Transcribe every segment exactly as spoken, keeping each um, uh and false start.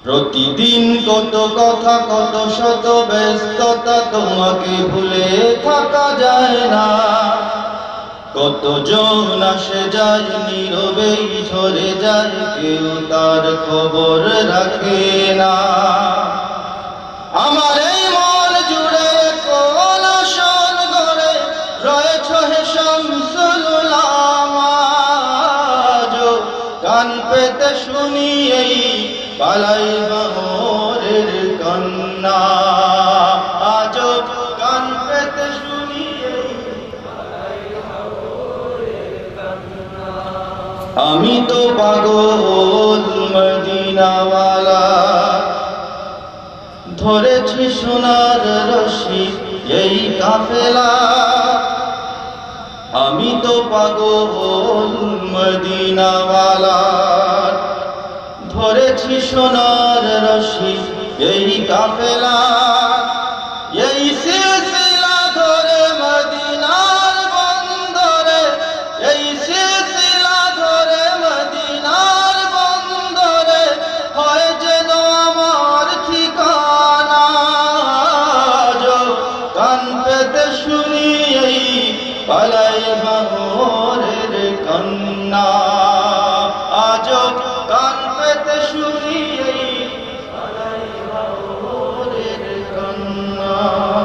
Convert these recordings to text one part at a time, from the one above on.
প্রতিদিন কত কথা কত শত ব্যস্ততা, তোমাকে ভুলে থাকা যায় না। কতজন আসে যায় নীরবেই ঝরে যায়, কেউ তার খবর রাখে না। আমার এই মন জুড়ে কোন আসন গড়ে রয়েছ হে শামসুল উলামা। আজও কান পেতে শুনি এই পালাই বাহরের কন্যা। আজও কান পেতে শুনি এই পালাই বাহরের কন্যা। আমি তো পাগল মদিনাওয়ালা, ধরেছি সোনার রশি এই কাফেলা। আমি তো পাগল মদিনাওয়ালা, ধরেছি সোনার রশি এই কাফেলা। এই সিলসিলা ধরে মদিনার বন্দরে, এই সিলসিলা ধরে মদিনার বন্দরে হয় যেন আমার ঠিকানা। আজও কান পেতে শুনি এই পালাই বাহরের কন্যা। আজও কান পেতে শুনি এই পালাই বাহরের কন্যা।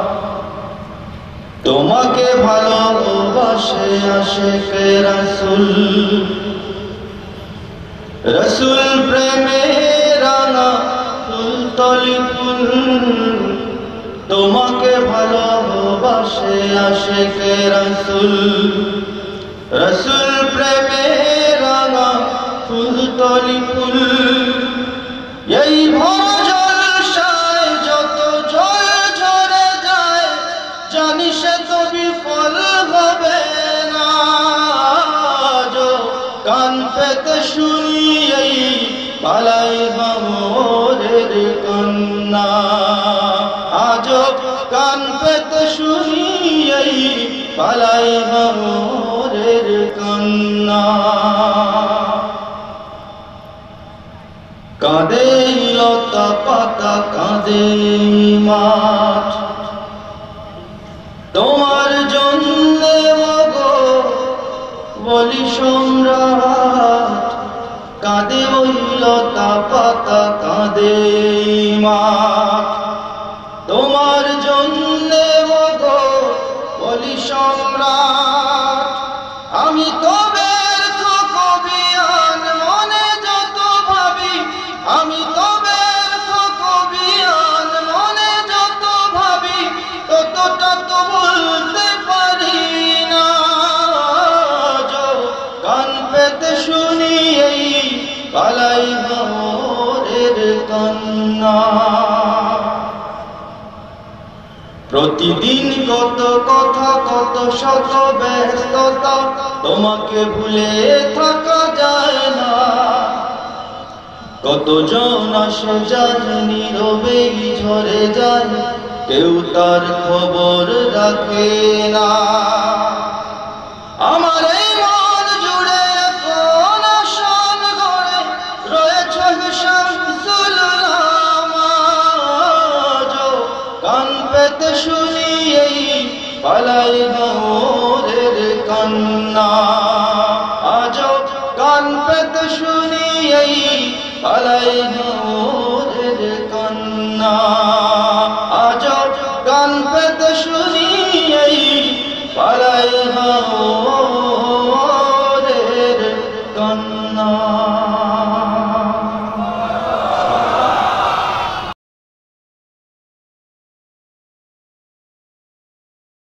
তোমাকে ভালোবাসে আশিকে রাসূল, রাসূল প্রেমে রাঙা ফুলতলি ফুল। তোমাকে ভালোবাসে আশিকে রাসূল, রাসূল প্রেমে রাঙা ফুলতলি ফুল। এই ভরা জলসায় যত জল ঝরে যায়, জানি সে তো বিফল হবে না। আজও কান পেতে শুনি এই পালাই বাহরের কন্যা। আজও কান পেতে শুনি এই পালাই বাহরের কন্যা। কাঁদে লতা পাতা কাঁদে মাঠ, তোমার জন্যে ওগো বলি সম্রাট। কাঁদে ওই লতা পাতা কাঁদে মাঠ, তোমার জন্যে ওগো বলি সম্রাট। আমি তো ব্যর্থ কবিয়ান মনে যত ভাবি, আমি তো ব্যর্থ কবিয়ান মনে যত ভাবি, ততটা তো বলতে পারি না। আজও কান পেতে শুনি এই পালাই বাহরের কন্যা। প্রতিদিন কত কথা কত শত ব্যস্ততা, তোমাকে ভুলে থাকা যায় না। কতজন আসে যায় নীরবেই ঝরে যায়, কেউ তার খবর রাখে না। আমার এই মন জুড়ে কোন আসন গড়ে রয়েছ হে শামসুল উলামা। আজও কান পেতে শুনি এই পালাই বাহরের কন্যা। আজও কান পেতে শুনি এই পালাই বাহরের